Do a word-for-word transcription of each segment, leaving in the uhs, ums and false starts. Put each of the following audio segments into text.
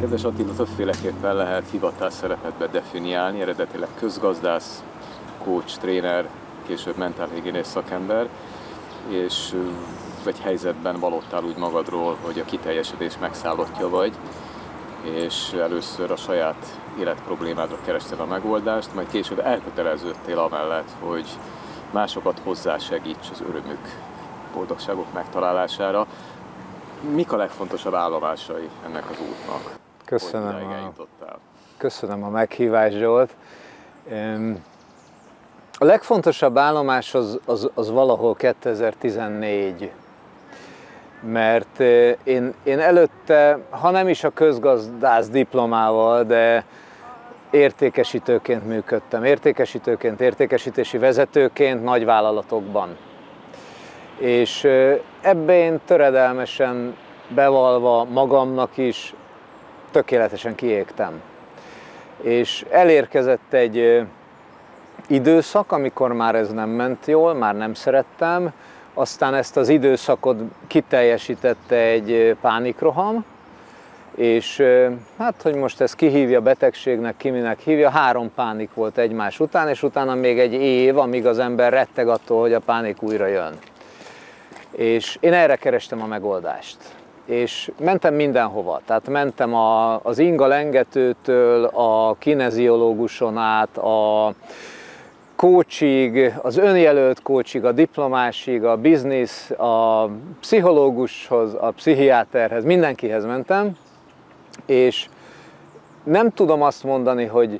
Kedves Attila, többféleképpen lehet hivatásszerepet definiálni, eredetileg közgazdász, coach, tréner, később mentálhigiénész szakember, és egy helyzetben vallottál úgy magadról, hogy a kiteljesedés megszállottja vagy, és először a saját életproblémádra kerested a megoldást, majd később elköteleződtél amellett, hogy másokat hozzásegíts az örömük, boldogságok megtalálására. Mik a legfontosabb állomásai ennek az útnak? Köszönöm a, köszönöm a meghívást, Zsolt. A legfontosabb állomás az, az, az valahol kétezer-tizennégy, mert én, én előtte, ha nem is a közgazdász diplomával, de értékesítőként működtem. Értékesítőként, értékesítési vezetőként nagyvállalatokban. És ebben én töredelmesen bevalva magamnak is tökéletesen kiégtem. És elérkezett egy időszak, amikor már ez nem ment jól, már nem szerettem, aztán ezt az időszakot kiteljesítette egy pánikroham, és hát, hogy most ezt kihívja betegségnek, ki minek hívja, három pánik volt egymás után, és utána még egy év, amíg az ember retteg attól, hogy a pánik újra jön. És én erre kerestem a megoldást. És mentem mindenhova, tehát mentem a, az inga lengetőtől, a kineziológuson át, a coachig, az önjelölt coachig, a diplomásig, a biznisz, a pszichológushoz, a pszichiáterhez, mindenkihez mentem, és nem tudom azt mondani, hogy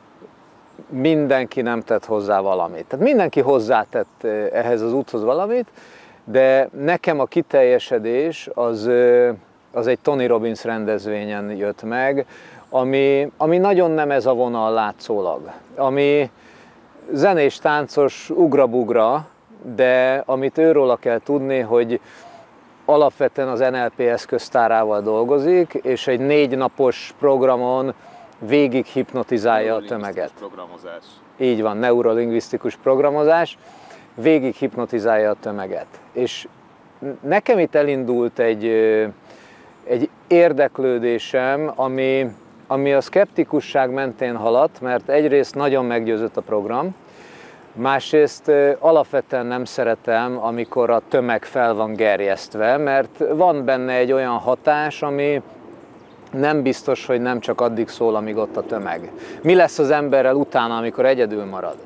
mindenki nem tett hozzá valamit. Tehát mindenki hozzátett ehhez az úthoz valamit, de nekem a kiteljesedés az, az egy Tony Robbins rendezvényen jött meg, ami, ami nagyon nem ez a vonal látszólag. Ami zenés, táncos, ugrabugra, de amit őróla kell tudni, hogy alapvetően az en el pé eszköztárával dolgozik, és egy négy napos programon végig hipnotizálja a tömeget. Programozás. Így van, neurolingvisztikus programozás, végig hipnotizálja a tömeget. És nekem itt elindult egy, egy érdeklődésem, ami, ami a szkeptikusság mentén haladt, mert egyrészt nagyon meggyőzött a program, másrészt alapvetően nem szeretem, amikor a tömeg fel van gerjesztve, mert van benne egy olyan hatás, ami nem biztos, hogy nem csak addig szól, amíg ott a tömeg. Mi lesz az emberrel utána, amikor egyedül marad?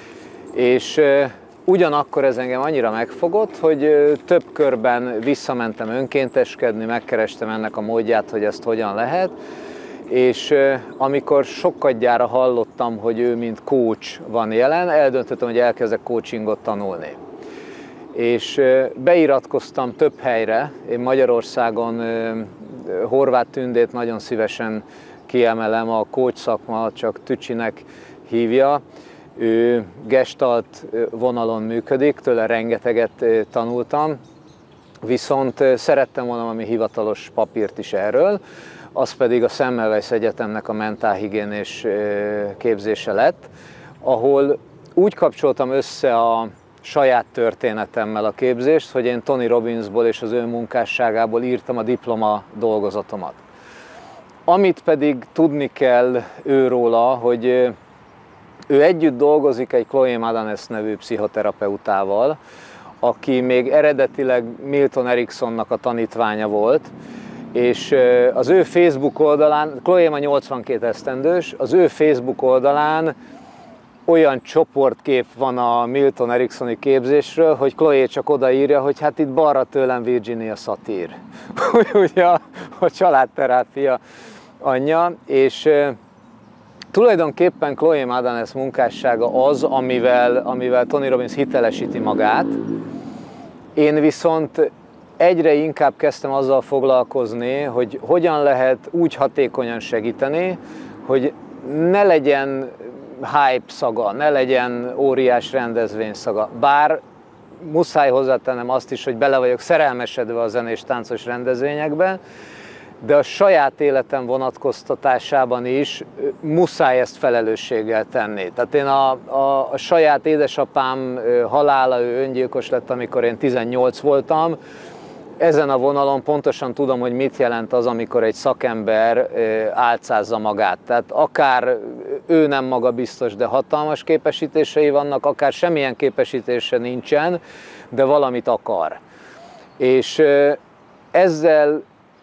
És ugyanakkor ez engem annyira megfogott, hogy több körben visszamentem önkénteskedni, megkerestem ennek a módját, hogy ezt hogyan lehet, és amikor sokkadjára hallottam, hogy ő mint coach van jelen, eldöntöttem, hogy elkezdek coachingot tanulni. És beiratkoztam több helyre, én Magyarországon Horváth Tündét nagyon szívesen kiemelem, a coach szakma csak Tücsinek hívja. Ő gestalt vonalon működik, tőle rengeteget tanultam, viszont szerettem volna valami hivatalos papírt is erről, az pedig a Semmelweis Egyetemnek a mentálhigiénés képzése lett, ahol úgy kapcsoltam össze a saját történetemmel a képzést, hogy én Tony Robbinsból és az ő munkásságából írtam a diploma dolgozatomat. Amit pedig tudni kell őróla, hogy ő együtt dolgozik egy Chloe Madanes nevű pszichoterapeutával, aki még eredetileg Milton Ericksonnak a tanítványa volt, és az ő Facebook oldalán, Chloe ma nyolcvankét esztendős, az ő Facebook oldalán olyan csoportkép van a Milton Ericksoni képzésről, hogy Chloe csak odaírja, hogy hát itt balra tőlem Virginia Satir, ugye a, a családterápia anyja, és tulajdonképpen Chloe Madanes munkássága az, amivel, amivel Tony Robbins hitelesíti magát. Én viszont egyre inkább kezdtem azzal foglalkozni, hogy hogyan lehet úgy hatékonyan segíteni, hogy ne legyen hype szaga, ne legyen óriás rendezvény szaga. Bár muszáj hozzátennem azt is, hogy bele vagyok szerelmesedve a zenés táncos rendezvényekben, de a saját életem vonatkoztatásában is muszáj ezt felelősséggel tenni. Tehát én a, a, a saját édesapám halála, ő öngyilkos lett, amikor én tizennyolc voltam, ezen a vonalon pontosan tudom, hogy mit jelent az, amikor egy szakember álcázza magát. Tehát akár ő nem magabiztos, de hatalmas képesítései vannak, akár semmilyen képesítése nincsen, de valamit akar. És ezzel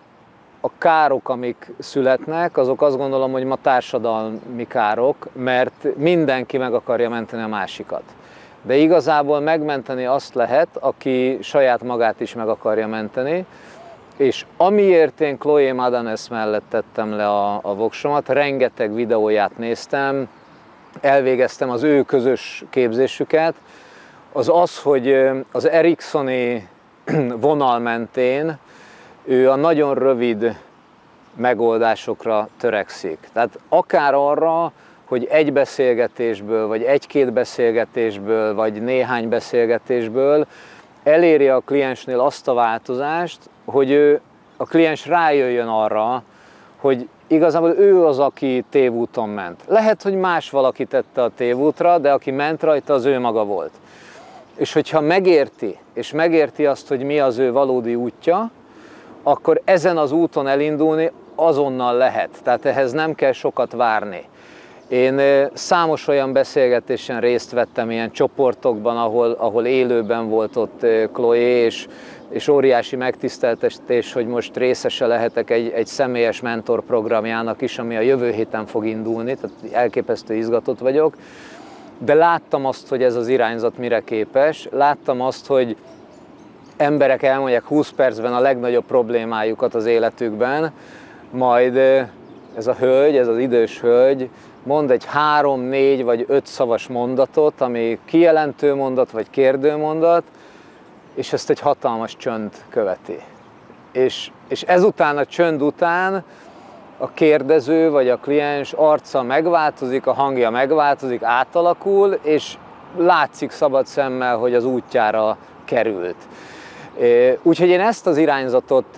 a károk, amik születnek, azok azt gondolom, hogy ma társadalmi károk, mert mindenki meg akarja menteni a másikat. De igazából megmenteni azt lehet, aki saját magát is meg akarja menteni, és amiért én Chloé Madanes mellett tettem le a, a voksomat, rengeteg videóját néztem, elvégeztem az ő közös képzésüket, az az, hogy az Eriksoni vonal mentén ő a nagyon rövid megoldásokra törekszik. Tehát akár arra, hogy egy beszélgetésből, vagy egy-két beszélgetésből, vagy néhány beszélgetésből eléri a kliensnél azt a változást, hogy ő, a kliens rájöjjön arra, hogy igazából ő az, aki tévúton ment. Lehet, hogy más valaki tette a tévútra, de aki ment rajta, az ő maga volt. És hogyha megérti, és megérti azt, hogy mi az ő valódi útja, akkor ezen az úton elindulni azonnal lehet. Tehát ehhez nem kell sokat várni. Én számos olyan beszélgetésen részt vettem ilyen csoportokban, ahol, ahol élőben volt ott Chloé, és, és óriási megtiszteltetés, hogy most részese lehetek egy, egy személyes mentorprogramjának is, ami a jövő héten fog indulni, tehát elképesztő izgatott vagyok. De láttam azt, hogy ez az irányzat mire képes, láttam azt, hogy emberek elmondják húsz percben a legnagyobb problémájukat az életükben, majd ez a hölgy, ez az idős hölgy mond egy három, négy vagy öt szavas mondatot, ami kijelentő mondat vagy kérdő mondat, és ezt egy hatalmas csönd követi. És, és ezután, a csönd után a kérdező vagy a kliens arca megváltozik, a hangja megváltozik, átalakul, és látszik szabad szemmel, hogy az útjára került. Úgyhogy én ezt az irányzatot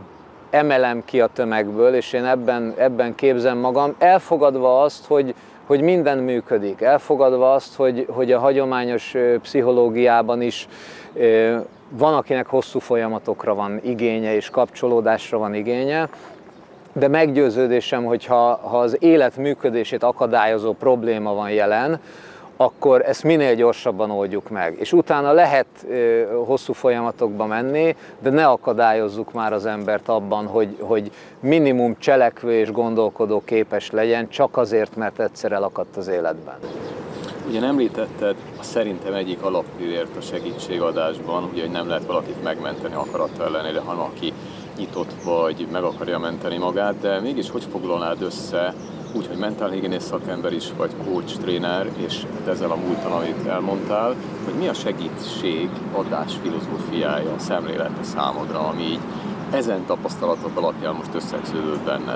emelem ki a tömegből, és én ebben, ebben képzem magam, elfogadva azt, hogy, hogy minden működik, elfogadva azt, hogy, hogy a hagyományos pszichológiában is van, akinek hosszú folyamatokra van igénye, és kapcsolódásra van igénye, de meggyőződésem, hogy ha, ha az élet működését akadályozó probléma van jelen, akkor ezt minél gyorsabban oldjuk meg. És utána lehet hosszú folyamatokba menni, de ne akadályozzuk már az embert abban, hogy, hogy minimum cselekvő és gondolkodó képes legyen, csak azért, mert egyszer elakadt az életben. Ugyan említetted a szerintem egyik alappillért a segítségadásban, ugye, hogy nem lehet valakit megmenteni akarata ellenére, hanem aki nyitott vagy meg akarja menteni magát, de mégis hogy foglalnád össze, úgy, hogy mentálhigiénész szakember is, vagy coach, tréner, és ezzel a múltan, amit elmondtál, hogy mi a segítségadás filozófiája, szemlélete számodra, ami így ezen tapasztalatok alapján most összegződött benned?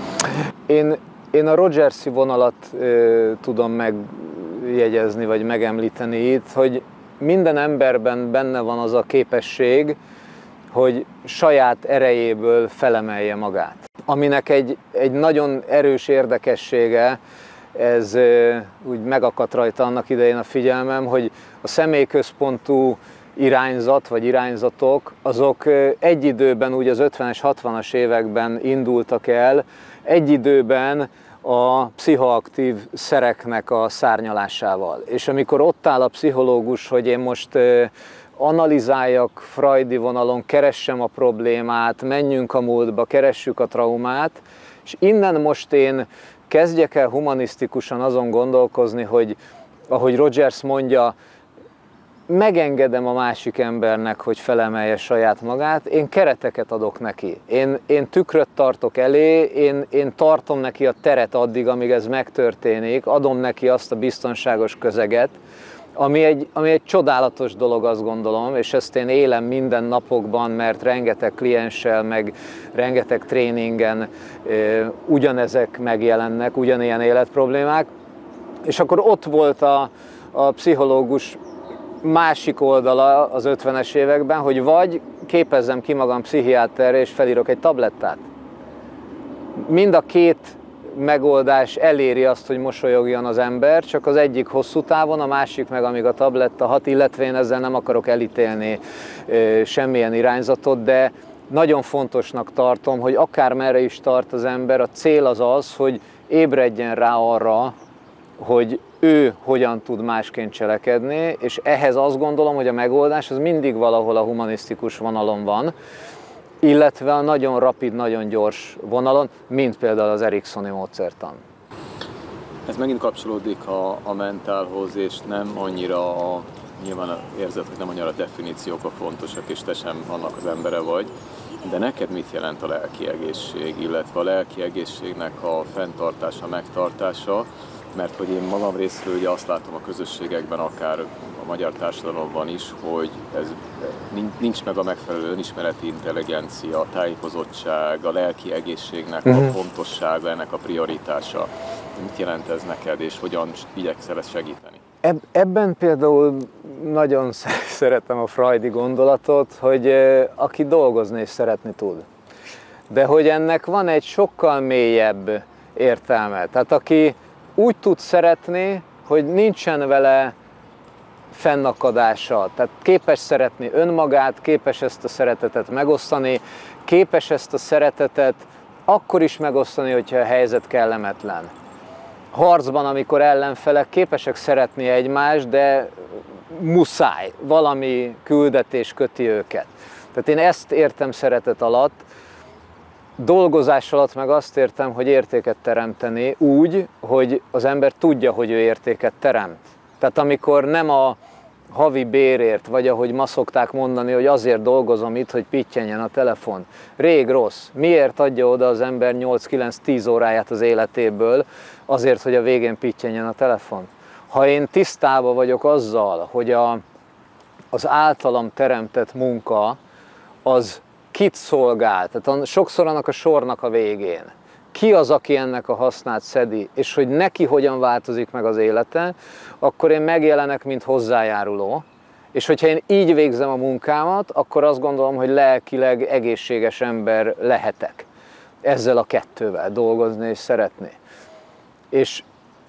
Én, én a Rogers-i vonalat ö, tudom megjegyezni, vagy megemlíteni itt, hogy minden emberben benne van az a képesség, hogy saját erejéből felemelje magát. Aminek egy, egy nagyon erős érdekessége, ez úgy megakadt rajta annak idején a figyelmem, hogy a személyközpontú irányzat vagy irányzatok, azok egy időben úgy az ötvenes, hatvanas években indultak el, egy időben a pszichoaktív szereknek a szárnyalásával. És amikor ott áll a pszichológus, hogy én most analizáljak freudi vonalon, keressem a problémát, menjünk a múltba, keressük a traumát, és innen most én kezdjek el humanisztikusan azon gondolkozni, hogy ahogy Rogers mondja, megengedem a másik embernek, hogy felemelje saját magát, én kereteket adok neki. Én, én tükröt tartok elé, én, én tartom neki a teret addig, amíg ez megtörténik, adom neki azt a biztonságos közeget, Ami egy, ami egy csodálatos dolog, azt gondolom, és ezt én élem minden napokban, mert rengeteg klienssel, meg rengeteg tréningen e, ugyanezek megjelennek, ugyanilyen életproblémák. És akkor ott volt a, a pszichológus másik oldala az ötvenes években, hogy vagy képezzem ki magam pszichiáterre, és felírok egy tablettát. Mind a két megoldás eléri azt, hogy mosolyogjon az ember, csak az egyik hosszú távon, a másik meg amíg a tabletta hat, illetve én ezzel nem akarok elítélni semmilyen irányzatot, de nagyon fontosnak tartom, hogy akármerre is tart az ember, a cél az az, hogy ébredjen rá arra, hogy ő hogyan tud másként cselekedni, és ehhez azt gondolom, hogy a megoldás az mindig valahol a humanisztikus vonalon van, illetve a nagyon rapid, nagyon gyors vonalon, mint például az Eriksoni módszertan. Ez megint kapcsolódik a, a mentálhoz, és nem annyira a, nyilván érzed, hogy nem annyira a definíciók a fontosak, és te sem annak az embere vagy, de neked mit jelent a lelki egészség, illetve a lelki egészségnek a fenntartása, megtartása, mert hogy én magam részről ugye azt látom a közösségekben, akár a magyar társadalomban is, hogy ez nincs meg a megfelelő önismereti intelligencia, a tájékozottság, a lelki egészségnek a uh-huh. fontossága, ennek a prioritása. Mit jelent ez neked, és hogyan igyekszel ezt segíteni? Ebben például nagyon szeretem a freudi gondolatot, hogy aki dolgozni és szeretni tud. De hogy ennek van egy sokkal mélyebb értelme. Tehát aki úgy tud szeretni, hogy nincsen vele fennakadása. Tehát képes szeretni önmagát, képes ezt a szeretetet megosztani, képes ezt a szeretetet akkor is megosztani, hogyha a helyzet kellemetlen. Harcban, amikor ellenfelek képesek szeretni egymást, de muszáj, valami küldetés köti őket. Tehát én ezt értem szeretet alatt, dolgozás alatt meg azt értem, hogy értéket teremteni úgy, hogy az ember tudja, hogy ő értéket teremt. Tehát amikor nem a havi bérért, vagy ahogy ma szokták mondani, hogy azért dolgozom itt, hogy pittyenjen a telefon. Rég rossz. Miért adja oda az ember nyolc-kilenc-tíz óráját az életéből azért, hogy a végén pittyenjen a telefon? Ha én tisztában vagyok azzal, hogy a, az általam teremtett munka az kit szolgál, tehát sokszor annak a sornak a végén, ki az, aki ennek a hasznát szedi, és hogy neki hogyan változik meg az élete, akkor én megjelenek, mint hozzájáruló, és hogyha én így végzem a munkámat, akkor azt gondolom, hogy lelkileg egészséges ember lehetek. Ezzel a kettővel dolgozni és szeretni. És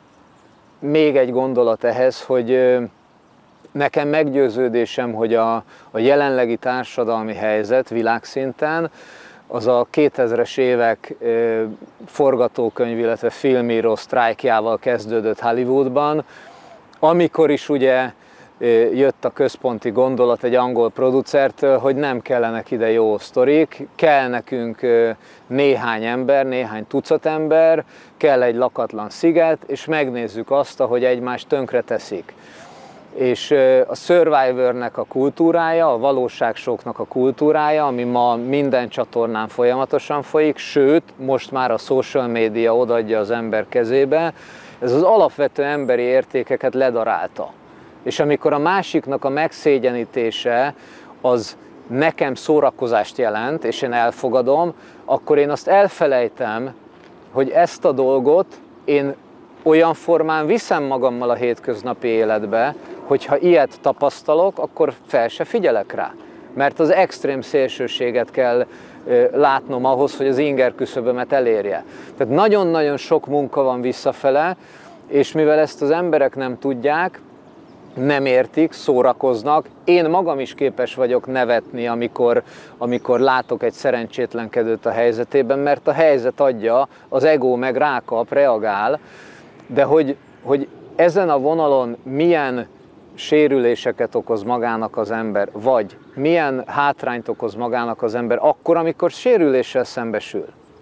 még egy gondolat ehhez, hogy nekem meggyőződésem, hogy a, a jelenlegi társadalmi helyzet világszinten az a kétezres évek forgatókönyv, illetve filmíró sztrájkjával kezdődött Hollywoodban, amikor is ugye jött a központi gondolat egy angol producertől, hogy nem kellenek ide jó sztorik, kell nekünk néhány ember, néhány tucat ember, kell egy lakatlan sziget, és megnézzük azt, ahogy egymást tönkreteszik. És a Survivornek a kultúrája, a valóságsóknak a kultúrája, ami ma minden csatornán folyamatosan folyik, sőt, most már a social media odaadja az ember kezébe, ez az alapvető emberi értékeket ledarálta. És amikor a másiknak a megszégyenítése az nekem szórakozást jelent, és én elfogadom, akkor én azt elfelejtem, hogy ezt a dolgot én olyan formán viszem magammal a hétköznapi életbe, hogyha ilyet tapasztalok, akkor fel se figyelek rá. Mert az extrém szélsőséget kell látnom ahhoz, hogy az inger küszöbömet elérje. Tehát nagyon-nagyon sok munka van visszafele, és mivel ezt az emberek nem tudják, nem értik, szórakoznak, én magam is képes vagyok nevetni, amikor, amikor látok egy szerencsétlenkedőt a helyzetében, mert a helyzet adja, az ego meg rákap, reagál, de hogy, hogy ezen a vonalon milyen sérüléseket okoz magának az ember, vagy milyen hátrányt okoz magának az ember akkor, amikor sérüléssel szembesül,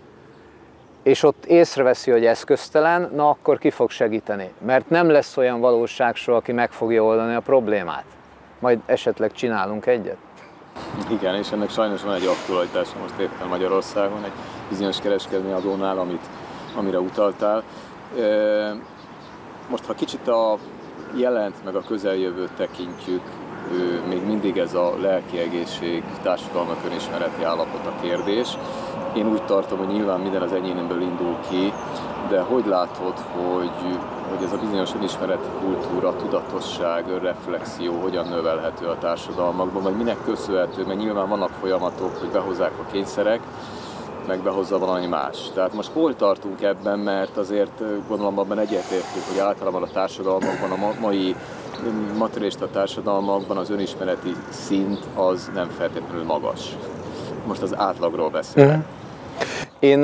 és ott észreveszi, hogy eszköztelen, na akkor ki fog segíteni, mert nem lesz olyan valóságsó, aki meg fogja oldani a problémát. Majd esetleg csinálunk egyet. Igen, és ennek sajnos van egy aktualitása most éppen Magyarországon, egy bizonyos kereskedelmi adónál, amit, amire utaltál. Most, ha kicsit a jelent meg a közeljövőt tekintjük, még mindig ez a lelki egészség, társadalmak önismereti állapot a kérdés. Én úgy tartom, hogy nyilván minden az egyénből indul ki, de hogy látod, hogy, hogy ez a bizonyos önismereti kultúra, tudatosság, önreflexió hogyan növelhető a társadalmakban, vagy minek köszönhető, mert nyilván vannak folyamatok, hogy behozzák a kényszerek, meg behozza valami más. Tehát most hol tartunk ebben, mert azért gondolom abban egyetértünk, hogy általában a társadalmakban, a mai materialista társadalmakban az önismereti szint az nem feltétlenül magas. Most az átlagról beszélek. Uh-huh. Én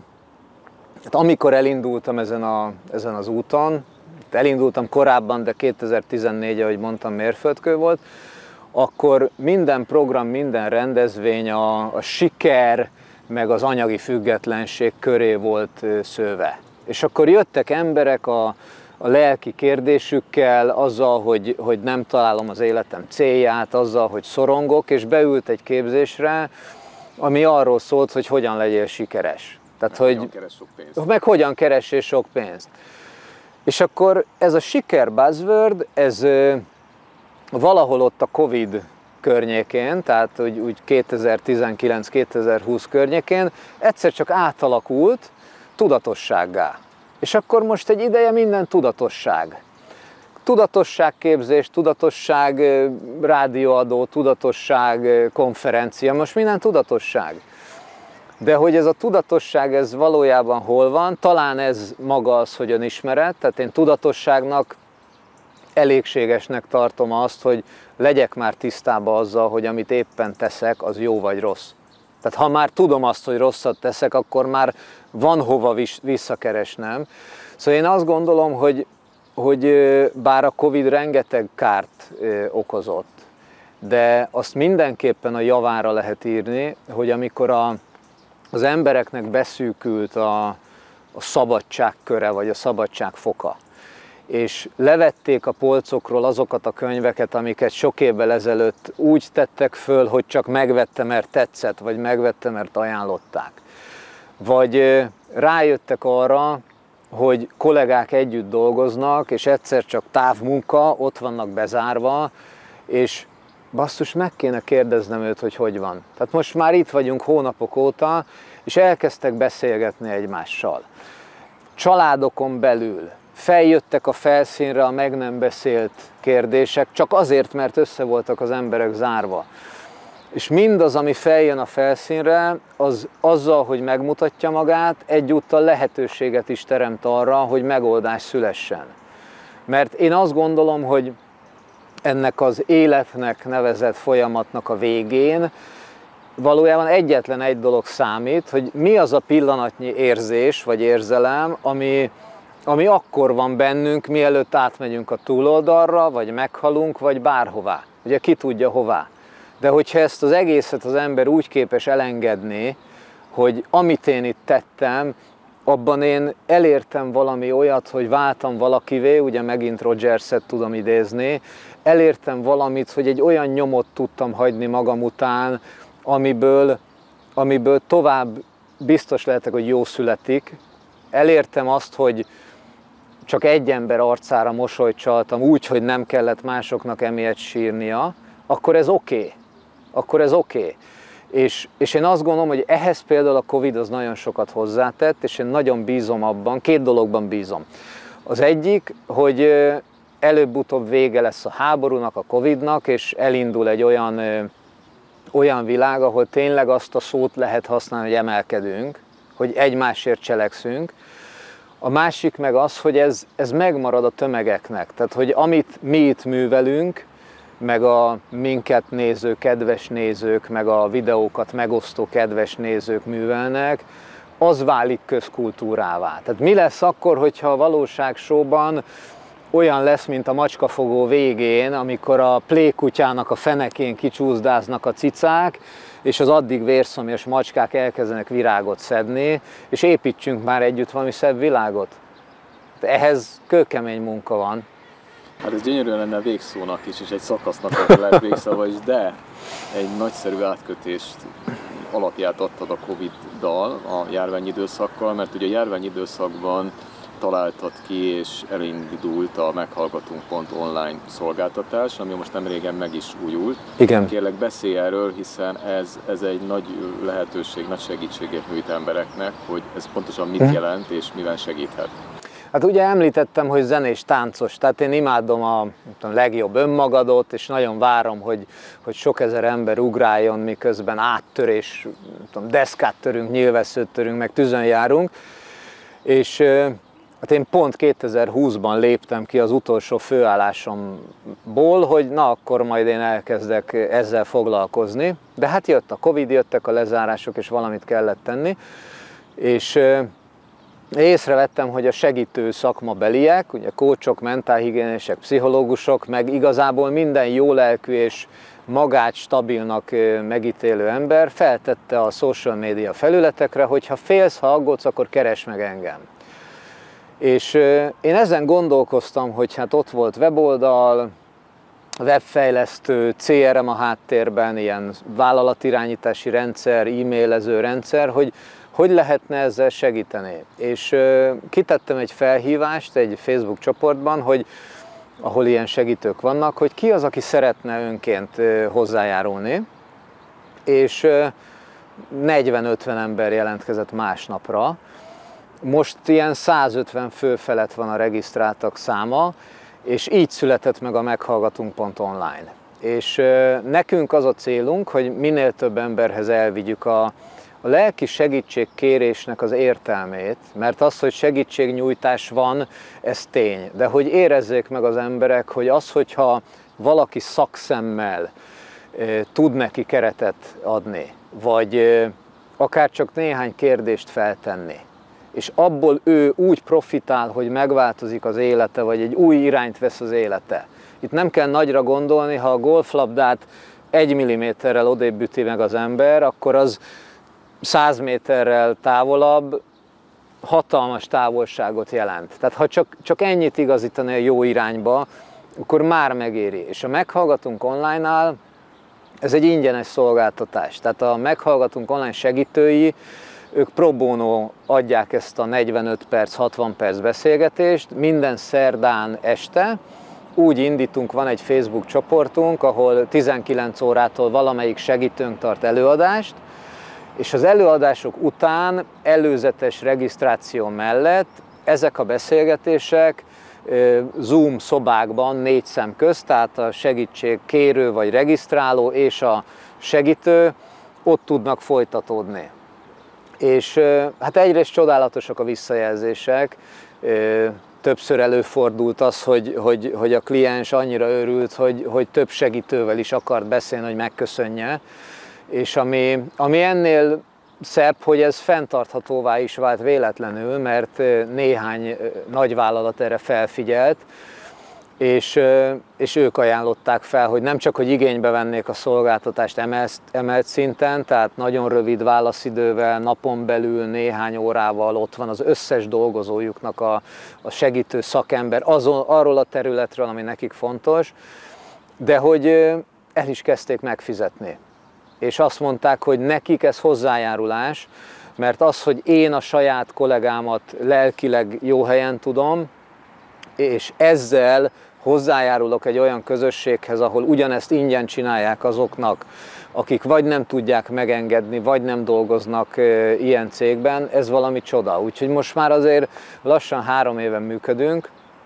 hát amikor elindultam ezen, a, ezen az úton, elindultam korábban, de kétezer-tizennégy, ahogy mondtam, mérföldkő volt, akkor minden program, minden rendezvény a, a siker, meg az anyagi függetlenség köré volt szőve. És akkor jöttek emberek a, a lelki kérdésükkel, azzal, hogy, hogy nem találom az életem célját, azzal, hogy szorongok, és beült egy képzésre, ami arról szólt, hogy hogyan legyél sikeres. Tehát, meg hogy hogyan keres sok pénzt. Meg hogyan keressél sok pénzt. És akkor ez a siker buzzword, ez valahol ott a Covid környékén, tehát úgy, úgy kétezer-tizenkilenc kétezer-húsz környékén egyszer csak átalakult tudatossággá. És akkor most egy ideje minden tudatosság. Tudatosságképzés, tudatosság rádióadó, tudatosság konferencia, most minden tudatosság. De hogy ez a tudatosság, ez valójában hol van, talán ez maga az, hogy önismeret, tehát én tudatosságnak elégségesnek tartom azt, hogy legyek már tisztában azzal, hogy amit éppen teszek, az jó vagy rossz. Tehát ha már tudom azt, hogy rosszat teszek, akkor már van hova visszakeresnem. Szóval én azt gondolom, hogy, hogy bár a Covid rengeteg kárt okozott, de azt mindenképpen a javára lehet írni, hogy amikor a, az embereknek beszűkült a, a szabadság köre, vagy a szabadság foka, és levették a polcokról azokat a könyveket, amiket sok évvel ezelőtt úgy tettek föl, hogy csak megvette, mert tetszett, vagy megvette, mert ajánlották. Vagy rájöttek arra, hogy kollégák együtt dolgoznak, és egyszer csak távmunka, ott vannak bezárva, és basszus, meg kéne kérdeznem őt, hogy hogy van. Tehát most már itt vagyunk hónapok óta, és elkezdtek beszélgetni egymással. Családokon belül feljöttek a felszínre a meg nem beszélt kérdések, csak azért, mert össze voltak az emberek zárva. És mindaz, ami feljön a felszínre, az azzal, hogy megmutatja magát, egyúttal lehetőséget is teremt arra, hogy megoldás szülessen. Mert én azt gondolom, hogy ennek az életnek nevezett folyamatnak a végén valójában egyetlen egy dolog számít, hogy mi az a pillanatnyi érzés vagy érzelem, ami, ami akkor van bennünk, mielőtt átmegyünk a túloldalra, vagy meghalunk, vagy bárhová. Ugye ki tudja hová. De hogyha ezt az egészet az ember úgy képes elengedni, hogy amit én itt tettem, abban én elértem valami olyat, hogy váltam valakivé, ugye megint Rogerset tudom idézni, elértem valamit, hogy egy olyan nyomot tudtam hagyni magam után, amiből, amiből tovább biztos lehetek, hogy jó születik. Elértem azt, hogy csak egy ember arcára mosolyt csaltam úgy, hogy nem kellett másoknak emiatt sírnia, akkor ez oké. Okay. Akkor ez oké. Okay. És, és én azt gondolom, hogy ehhez például a Covid az nagyon sokat hozzátett, és én nagyon bízom abban, két dologban bízom. Az egyik, hogy előbb-utóbb vége lesz a háborúnak, a Covidnak, és elindul egy olyan, olyan világ, ahol tényleg azt a szót lehet használni, hogy emelkedünk, hogy egymásért cselekszünk. A másik meg az, hogy ez, ez megmarad a tömegeknek. Tehát, hogy amit mi itt művelünk, meg a minket néző kedves nézők, meg a videókat megosztó kedves nézők művelnek, az válik közkultúrává. Tehát mi lesz akkor, hogyha a valóságsóban olyan lesz, mint a macskafogó végén, amikor a plékutyának a fenekén kicsúszdáznak a cicák, és az addig vérszomjas macskák elkezdenek virágot szedni, és építsünk már együtt valami szebb világot. Ehhez kőkemény munka van. Hát ez gyönyörűen lenne végszónak is, és egy szakasznak lehet végszava is, de egy nagyszerű átkötést alapját adtad a Covid-dal, a járványidőszakkal, mert ugye a járványidőszakban találtad ki és elindult a meghallgatunk pont online szolgáltatás, ami most nem régen meg is újult. Igen. Kérlek, beszélj erről, hiszen ez, ez egy nagy lehetőség, nagy segítséget nyújt embereknek, hogy ez pontosan mit jelent és miben segíthet. Hát ugye említettem, hogy zenés, táncos, tehát én imádom a, a legjobb önmagadot, és nagyon várom, hogy, hogy sok ezer ember ugráljon, miközben áttörés, tudom, deszkát törünk, nyilvesszőt törünk, meg tüzön járunk. És hát én pont kétezer-húszban léptem ki az utolsó főállásomból, hogy na akkor majd én elkezdek ezzel foglalkozni. De hát jött a Covid, jöttek a lezárások, és valamit kellett tenni. És észrevettem, hogy a segítő szakmabeliek, ugye coachok, mentálhigiénisek, pszichológusok, meg igazából minden jólelkű és magát stabilnak megítélő ember feltette a social media felületekre, hogy ha félsz, ha aggódsz, akkor keresd meg engem. És én ezen gondolkoztam, hogy hát ott volt weboldal, webfejlesztő, cé er em a háttérben, ilyen vállalatirányítási rendszer, e-mailező rendszer, hogy hogy lehetne ezzel segíteni. És kitettem egy felhívást egy Facebook csoportban, hogy ahol ilyen segítők vannak, hogy ki az, aki szeretne önként hozzájárulni, és negyven-ötven ember jelentkezett másnapra. Most ilyen százötven fő felett van a regisztráltak száma, és így született meg a meghallgatunk pont online. És nekünk az a célunk, hogy minél több emberhez elvigyük a a lelki segítségkérésnek az értelmét, mert az, hogy segítségnyújtás van, ez tény, de hogy érezzék meg az emberek, hogy az, hogyha valaki szakszemmel e, tud neki keretet adni, vagy e, akár csak néhány kérdést feltenni, és abból ő úgy profitál, hogy megváltozik az élete, vagy egy új irányt vesz az élete. Itt nem kell nagyra gondolni, ha a golflabdát egy milliméterrel odébb üti meg az ember, akkor az száz méterrel távolabb hatalmas távolságot jelent. Tehát ha csak, csak ennyit igazítani a jó irányba, akkor már megéri. És a Meghallgatunk Online-nál ez egy ingyenes szolgáltatás. Tehát a Meghallgatunk Online segítői, ők pro bono adják ezt a negyvenöt perc, hatvan perc beszélgetést minden szerdán este. Úgy indítunk, van egy Facebook csoportunk, ahol tizenkilenc órától valamelyik segítőnk tart előadást, és az előadások után előzetes regisztráció mellett ezek a beszélgetések Zoom szobákban négy szem közt, tehát a segítség kérő vagy regisztráló és a segítő ott tudnak folytatódni. És hát egyrészt csodálatosak a visszajelzések, többször előfordult az, hogy, hogy, hogy a kliens annyira örült, hogy, hogy több segítővel is akart beszélni, hogy megköszönje. És ami, ami ennél szebb, hogy ez fenntarthatóvá is vált véletlenül, mert néhány nagyvállalat erre felfigyelt, és, és ők ajánlották fel, hogy nem csak, hogy igénybe vennék a szolgáltatást emelt, emelt szinten, tehát nagyon rövid válaszidővel, napon belül, néhány órával ott van az összes dolgozójuknak a, a segítő szakember azon, arról a területről, ami nekik fontos, de hogy el is kezdték megfizetni. És azt mondták, hogy nekik ez hozzájárulás, mert az, hogy én a saját kollégámat lelkileg jó helyen tudom, és ezzel hozzájárulok egy olyan közösséghez, ahol ugyanezt ingyen csinálják azoknak, akik vagy nem tudják megengedni, vagy nem dolgoznak ilyen cégben, ez valami csoda. Úgyhogy most már azért lassan három éve működünk,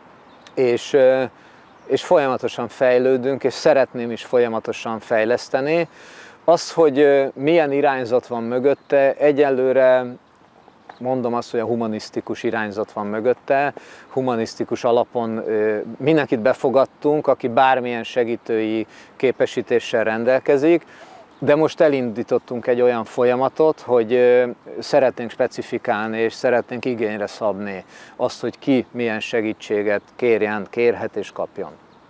és, és folyamatosan fejlődünk, és szeretném is folyamatosan fejleszteni. Az, hogy milyen irányzat van mögötte, egyelőre mondom azt, hogy a humanisztikus irányzat van mögötte, humanisztikus alapon mindenkit befogadtunk, aki bármilyen segítői képesítéssel rendelkezik, de most elindítottunk egy olyan folyamatot, hogy szeretnénk specifikálni és szeretnénk igényre szabni azt, hogy ki milyen segítséget kérjen, kérhet és kapjon.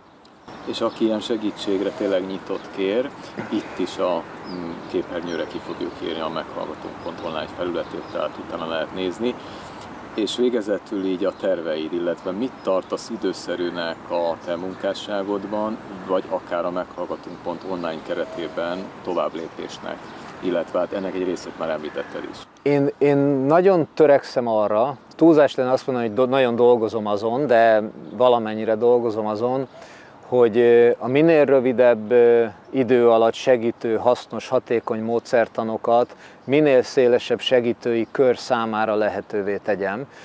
És aki ilyen segítségre tényleg nyitott kér, itt is a képernyőre ki fogjuk írni a meghallgatunk pont online felületét, tehát utána lehet nézni. És végezetül így a terveid, illetve mit tartasz időszerűnek a te munkásságodban, vagy akár a meghallgatunk pont online keretében továbblépésnek, illetve hát ennek egy részét már említetted is. Én, én nagyon törekszem arra, túlzás lenne azt mondani, hogy do, nagyon dolgozom azon, de valamennyire dolgozom azon, hogy a minél rövidebb idő alatt segítő, hasznos, hatékony módszertanokat minél szélesebb segítői kör számára lehetővé tegyem.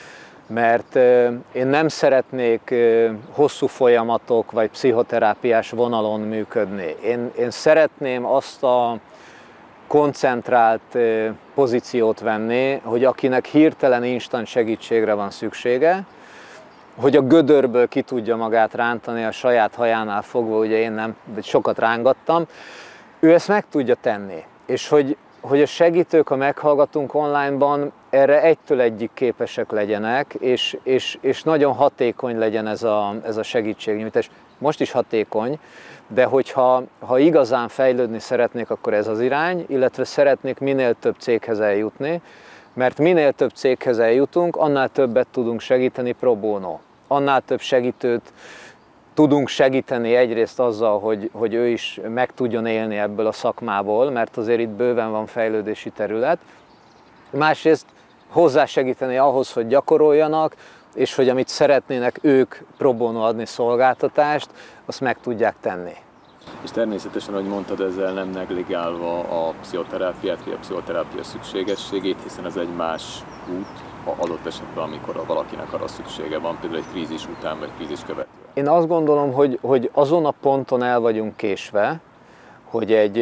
mert én nem szeretnék hosszú folyamatok vagy pszichoterápiás vonalon működni. Én, én szeretném azt a koncentrált pozíciót venni, hogy akinek hirtelen instant segítségre van szüksége, hogy a gödörből ki tudja magát rántani a saját hajánál fogva, ugye én nem, sokat rángattam, ő ezt meg tudja tenni. És hogy, hogy a segítők, ha meghallgatunk onlineban, erre egytől egyig képesek legyenek, és, és, és nagyon hatékony legyen ez a, ez a segítségnyújtás. Most is hatékony, de hogyha ha igazán fejlődni szeretnék, akkor ez az irány, illetve szeretnék minél több céghez eljutni, mert minél több céghez eljutunk, annál többet tudunk segíteni pro bono. Annál több segítőt tudunk segíteni egyrészt azzal, hogy, hogy ő is meg tudjon élni ebből a szakmából, mert azért itt bőven van fejlődési terület. Másrészt hozzásegíteni ahhoz, hogy gyakoroljanak, és hogy amit szeretnének ők pro bono adni szolgáltatást, azt meg tudják tenni. És természetesen, ahogy mondtad, ezzel nem negligálva a pszichoterápiát, vagy a pszichoterápia szükségességét, hiszen ez egy más út, ha adott esetben, amikor valakinek arra szüksége van, például egy krízis után, vagy krízis követően. Én azt gondolom, hogy, hogy azon a ponton el vagyunk késve, hogy egy,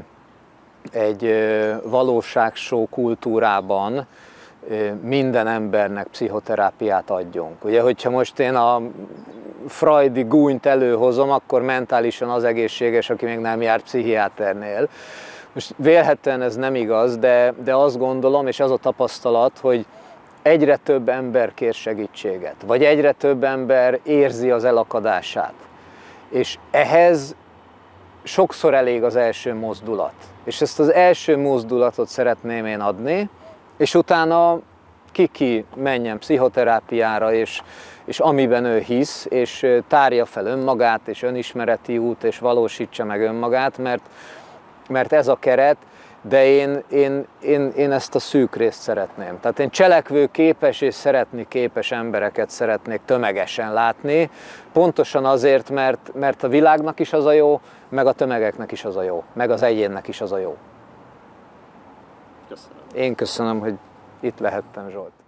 egy valóságshow kultúrában minden embernek pszichoterápiát adjunk. Ugye, hogyha most én a freudi gúnyt előhozom, akkor mentálisan az egészséges, aki még nem járt pszichiáternél. Most vélhetően ez nem igaz, de, de azt gondolom, és az a tapasztalat, hogy egyre több ember kér segítséget, vagy egyre több ember érzi az elakadását. És ehhez sokszor elég az első mozdulat. És ezt az első mozdulatot szeretném én adni, és utána ki-ki menjen pszichoterápiára, és, és amiben ő hisz, és tárja fel önmagát, és önismereti út, és valósítsa meg önmagát, mert, mert ez a keret, de én, én, én, én ezt a szűk részt szeretném. Tehát én cselekvő képes és szeretni képes embereket szeretnék tömegesen látni, pontosan azért, mert, mert a világnak is az a jó, meg a tömegeknek is az a jó, meg az egyénnek is az a jó. Köszönöm. Én köszönöm, hogy itt lehettem, Zsolt.